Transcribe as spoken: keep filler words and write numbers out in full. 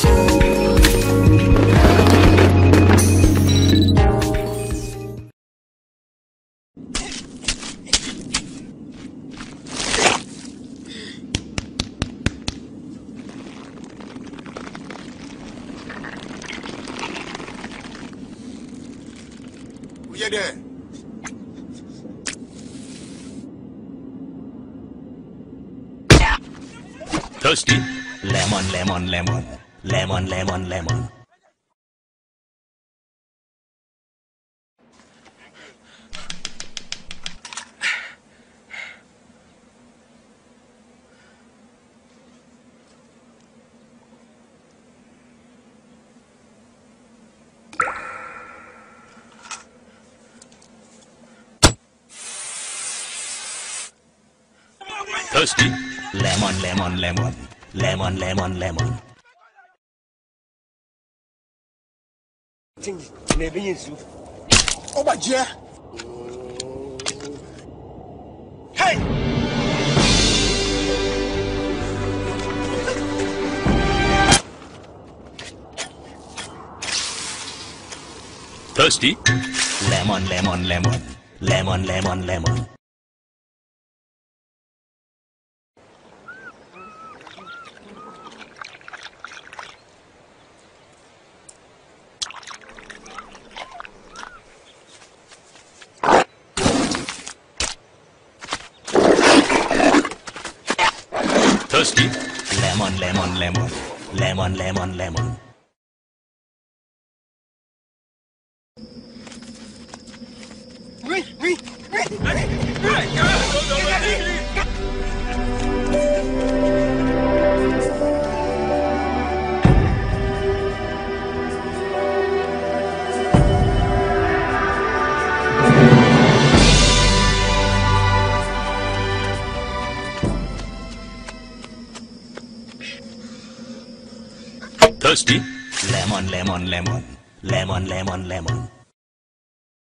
You there? Thirsty? Lemon, lemon, lemon. Lemon, lemon, lemon. Thirsty? Lemon, lemon, lemon. Lemon, lemon, lemon. Oh my dear. Hey! Thirsty? Lemon, lemon, lemon. Lemon, lemon, lemon. Thirsty? Lemon, lemon, lemon. Lemon, lemon, lemon. Thirsty? Lemon, lemon, lemon. Lemon, lemon, lemon.